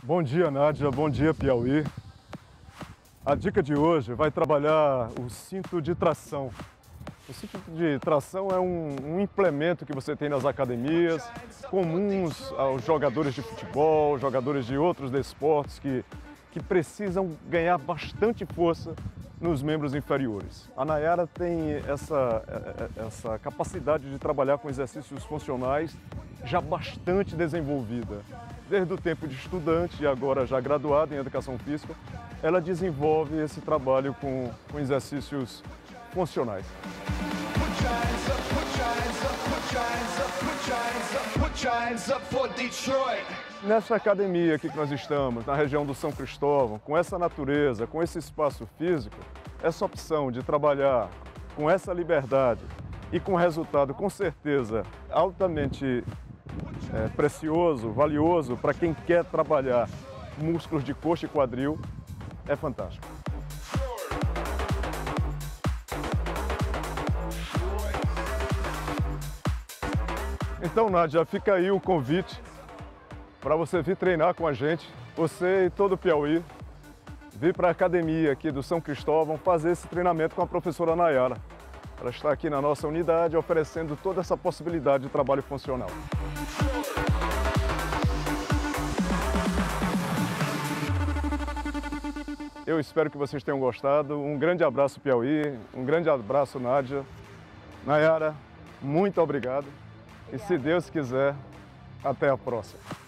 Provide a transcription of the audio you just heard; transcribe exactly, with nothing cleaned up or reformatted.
Bom dia, Nádia. Bom dia, Piauí. A dica de hoje vai trabalhar o cinto de tração. O cinto de tração é um, um implemento que você tem nas academias, comuns aos jogadores de futebol, jogadores de outros desportos que, que precisam ganhar bastante força nos membros inferiores. A Nayara tem essa, essa capacidade de trabalhar com exercícios funcionais já bastante desenvolvida. Desde o tempo de estudante e agora já graduada em Educação Física, ela desenvolve esse trabalho com, com exercícios funcionais. Nessa academia aqui que nós estamos, na região do São Cristóvão, com essa natureza, com esse espaço físico, essa opção de trabalhar com essa liberdade e com resultado, com certeza, altamente é, precioso, valioso para quem quer trabalhar músculos de coxa e quadril, é fantástico. Então, Nádia, fica aí o convite para você vir treinar com a gente, você e todo o Piauí, vir para a academia aqui do São Cristóvão fazer esse treinamento com a professora Nayara. Ela está aqui na nossa unidade oferecendo toda essa possibilidade de trabalho funcional. Eu espero que vocês tenham gostado. Um grande abraço, Piauí. Um grande abraço, Nádia. Nayara, muito obrigado. E se Deus quiser, até a próxima.